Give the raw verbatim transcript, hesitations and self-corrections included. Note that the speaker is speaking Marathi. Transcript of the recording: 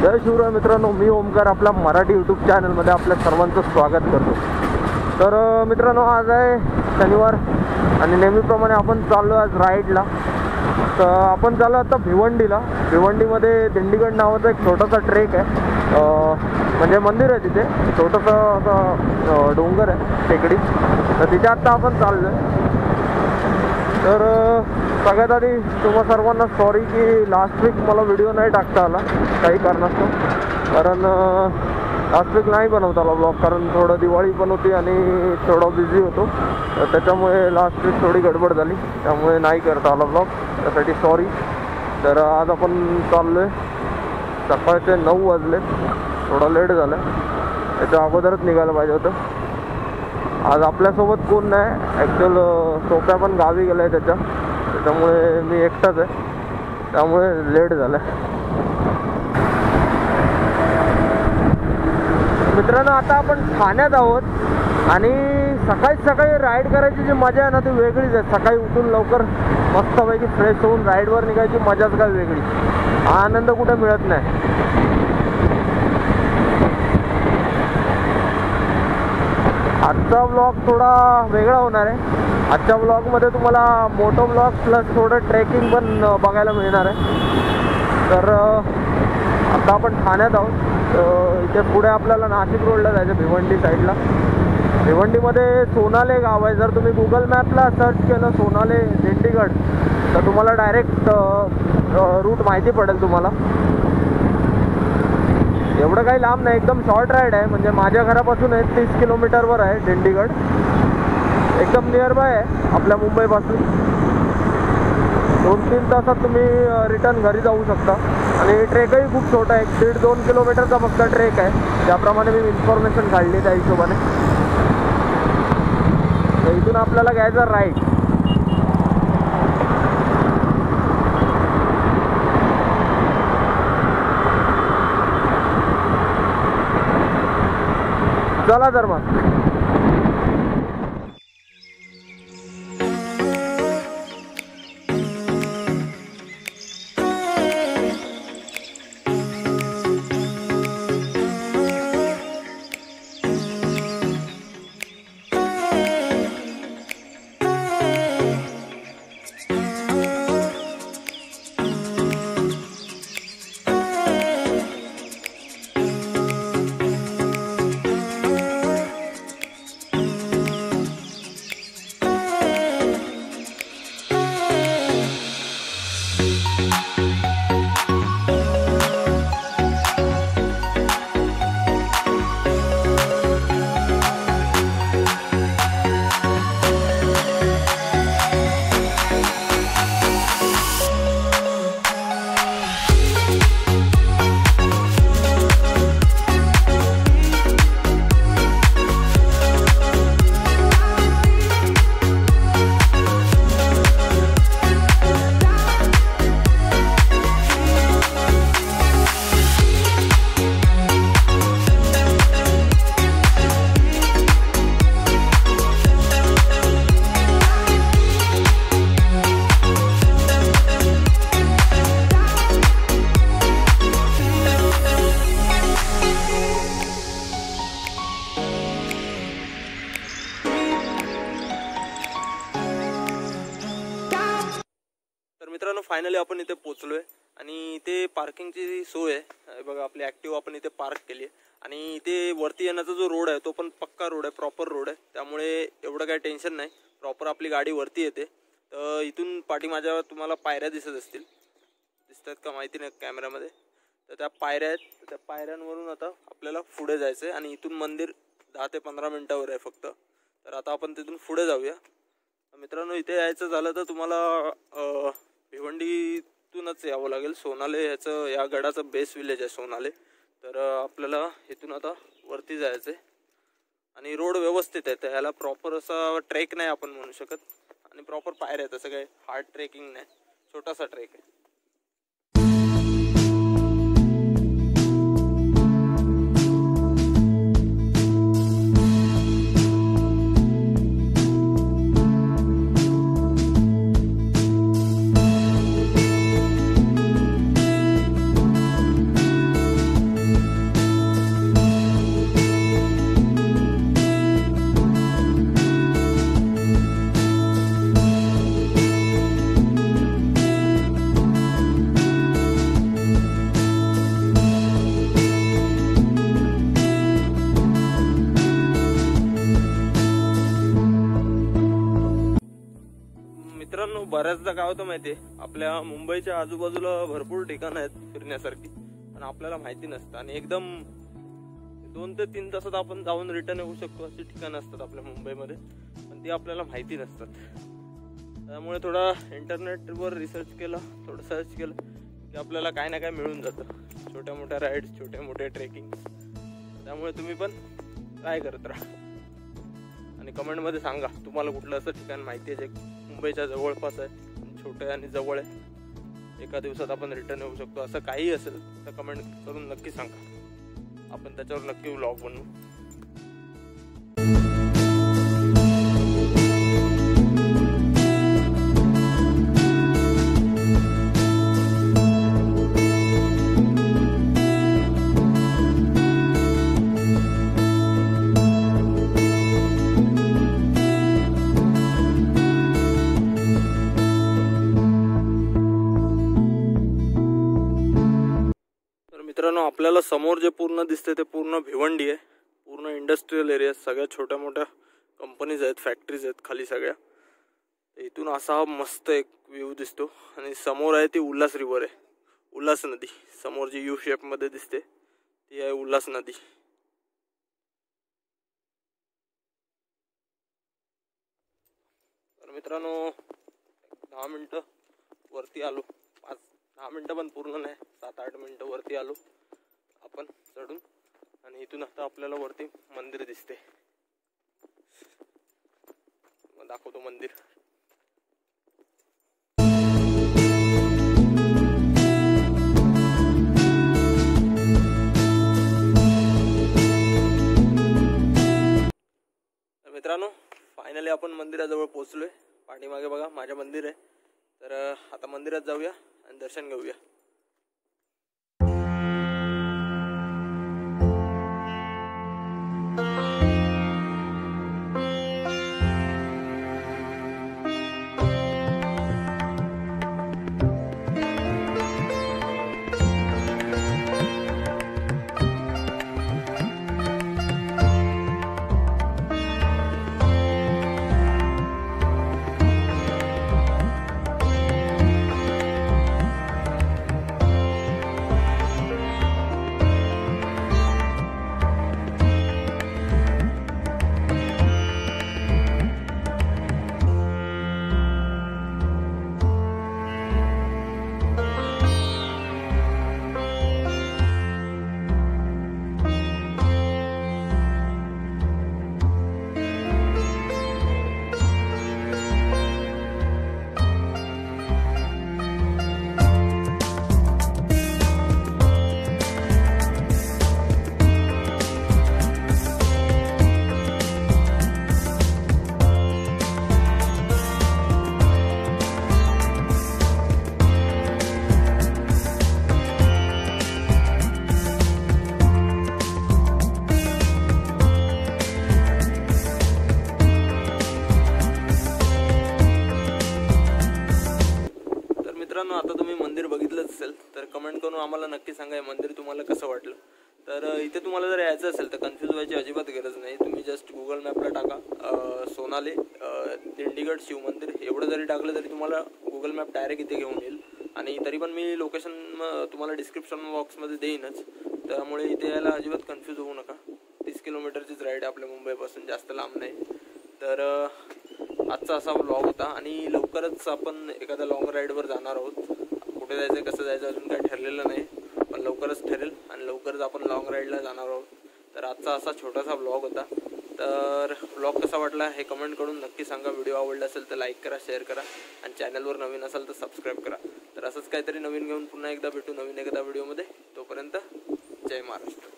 जय शिवराय मित्रांनो, मी ओमकार आपला मराठी यूट्यूब चॅनलमध्ये आपल्या सर्वांचं स्वागत करतो। तर मित्रांनो, आज आहे शनिवार आणि नेहमीप्रमाणे आपण चाललो आज राईडला। तर आपण चाललो आता भिवंडीला। भिवंडीमध्ये दिंडीगड नावाचा एक छोटासा ट्रेक आहे, म्हणजे मंदिर आहे तिथे, छोटंसं असं डोंगर आहे, टेकडी। तर तिथे आता आपण चाललो आहे। तर सगळ्यात आधी तुम्हा सर्वांना सॉरी की लास्ट वीक मला व्हिडिओ नाही टाकता आला काही कारणास्तव, कारण लास्ट वीक नाही बनवता आला ब्लॉग, कारण थोडं दिवाळी पण होती आणि थोडं बिझी होतो, तर त्याच्यामुळे लास्ट वीक थोडी गडबड झाली, त्यामुळे नाही करता आला ब्लॉग, त्यासाठी सॉरी। तर आज आपण चाललो आहे, सकाळचे नऊ वाजले, थोडा लेट झालं, त्याच्या अगोदरच निघायला पाहिजे होतं। आज आपल्यासोबत कोण नाही, ॲक्च्युअल सोप्या पण गावी गेला आहे त्याच्या, त्याच्यामुळे मी एकटाच आहे, त्यामुळे लेट झालं। मित्रांनो, आता आपण ठाण्यात आहोत आणि सकाळी सकाळी राईड करायची जी मजा आहे ना, ती वेगळीच आहे। सकाळी उठून लवकर मस्तपैकी फ्रेश होऊन राईडवर निघायची मजाच काय वेगळी, हा आनंद कुठे मिळत नाही। आजचा व्लॉग थोडा वेगळा होणार आहे। आजच्या व्लॉगमध्ये तुम्हाला मोटो व्लॉग प्लस थोडं ट्रेकिंग पण बघायला मिळणार आहे। तर आता आपण ठाण्यात आहोत, इथे पुढे आपल्याला नाशिक रोडला जायचं, भिवंडी साईडला। भिवंडीमध्ये सोनाले गाव आहे, जर तुम्ही गुगल मॅपला सर्च केलं सोनाले दिंडीगड तर तुम्हाला डायरेक्ट रूट माहिती पडेल तुम्हाला। एवढं काही लांब नाही, एकदम शॉर्ट राईड आहे, म्हणजे माझ्या घरापासून आहे तीस किलोमीटरवर आहे दिंडीगड, एकदम नियर बाय आहे आपल्या मुंबईपासून। दोन तीन तासात तुम्ही रिटर्न घरी जाऊ शकता आणि ट्रेकही खूप छोटा आहे, दीड दोन किलोमीटरचा फक्त ट्रेक आहे, त्याप्रमाणे मी इन्फॉर्मेशन काढली त्या हिशोबाने। तर इथून आपल्याला घ्यायचा राईड। चला तर मग। मित्रांनो, फायनली आपण इथे पोहोचलोय आणि इथे पार्किंगची सोय आहे बघा। आपली ॲक्टिव्ह आपण इथे पार्क केली आहे आणि इथे वरती येण्याचा जो रोड आहे तो पण पक्का रोड आहे, प्रॉपर रोड आहे, त्यामुळे एवढं काही टेन्शन नाही, प्रॉपर आपली गाडी वरती येते। तर इथून पाठी माझ्या तुम्हाला पायऱ्या दिसत असतील, दिसतात का माहिती नाही कॅमेरामध्ये, तर त्या पायऱ्या आहेत, त्या पायऱ्यांवरून आता आपल्याला पुढे जायचं आहे आणि इथून मंदिर दहा ते पंधरा मिनटावर आहे फक्त। तर आता आपण तिथून पुढे जाऊया। मित्रांनो, इथे यायचं झालं तर तुम्हाला भिवंडीतूनच यावं लागेल। सोनाले ह्याचं, या गडाचं बेस विलेज आहे सोनाले। तर आपल्याला इथून आता वरती जायचं आहे आणि रोड व्यवस्थित आहे, तर ह्याला प्रॉपर असा ट्रेक नाही आपण म्हणू शकत आणि प्रॉपर पायऱ्या आहेत, तसं काही हार्ड ट्रेकिंग नाही, छोटासा ट्रेक आहे। बऱ्याचदा काय होतं माहिती आहे, आपल्या मुंबईच्या आजूबाजूला भरपूर ठिकाणं आहेत फिरण्यासारखी, पण आपल्याला माहिती नसतं आणि एकदम दोन ते तीन तासात आपण जाऊन रिटर्न येऊ शकतो अशी ठिकाणं असतात आपल्या मुंबईमध्ये, पण ती आपल्याला माहिती नसतात. त्यामुळे थोडा इंटरनेटवर रिसर्च केला, थोडं सर्च केलं की आपल्याला काय ना काय मिळून जातं, छोट्या मोठ्या राईड्स, छोटे मोठे ट्रेकिंग. त्यामुळे तुम्ही पण ट्राय करत राहा आणि कमेंटमध्ये सांगा तुम्हाला कुठलं असं ठिकाण माहिती आहे जे मुंबईच्या जवळपास आहे, छोटे आणि जवळ आहे, एका दिवसात आपण रिटर्न येऊ शकतो. असं काही असेल तर कमेंट करून नक्की सांगा, आपण त्याच्यावर नक्की व्लॉग बनवू. मित्रांनो, आपल्याला समोर जे पूर्ण दिसते ते पूर्ण भिवंडी आहे, पूर्ण इंडस्ट्रियल एरिया, सगळ्या छोट्या मोठ्या कंपनीज आहेत, फॅक्टरीज आहेत खाली सगळ्या. इथून असा मस्त एक व्ह्यू दिसतो आणि समोर आहे ती उल्हास रिव्हर आहे, उल्हास नदी. समोर जी यू शेप मध्ये दिसते ती आहे उल्हास नदी. तर मित्रांनो, दहा मिनिटं वरती आलो, पाच दहा मिनिटं पण पूर्ण नाही, सात आठ मिनिटं वरती आलो आपण चढून, आणि इथून आता आपल्याला वरती मंदिर दिसते. मग दाखवतो मंदिर. तर मित्रांनो, फायनली आपण मंदिराजवळ पोहोचलोय. पाठीमागे बघा माझ्या मंदिर आहे. तर आता मंदिरात जाऊया आणि दर्शन घेऊया. आता तुम्ही मंदिर बघितलंच असेल तर कमेंट करून आम्हाला नक्की सांगा हे मंदिर तुम्हाला कसं वाटलं. तर इथे तुम्हाला जर यायचं असेल तर कन्फ्यूज व्हायची अजिबात गरज नाही. तुम्ही जस्ट गुगल मॅपला टाका सोनाले दिंडीगड शिव मंदिर, एवढं जरी टाकलं तरी तुम्हाला गुगल मॅप डायरेक्ट इथे घेऊन येईल. आणि तरी पण मी लोकेशन तुम्हाला डिस्क्रिप्शन बॉक्समध्ये देईनच, त्यामुळे इथे यायला अजिबात कन्फ्यूज होऊ नका. तीस किलोमीटरचीच राईड आहे आपल्या मुंबईपासून, जास्त लांब नाही. तर आजचा असा व्लॉग होता आणि लवकरच आपण एखाद्या लॉंग राईडवर जाणार आहोत. कुठे जायचं कसं जायचं अजून काही ठरलेलं नाही, पण लवकरच ठरेल आणि लवकरच आपण लॉंग राईडला जाणार आहोत. तर आजचा असा छोटासा व्लॉग होता. तर व्लॉग कसा वाटला हे कमेंट करून नक्की सांगा. व्हिडिओ आवडला असेल तर लाईक करा, शेअर करा आणि चॅनलवर नवीन असाल तर सबस्क्राईब करा. तर असंच काहीतरी नवीन घेऊन पुन्हा एकदा भेटू नवीन एखाद्या व्हिडिओमध्ये. तोपर्यंत जय महाराष्ट्र.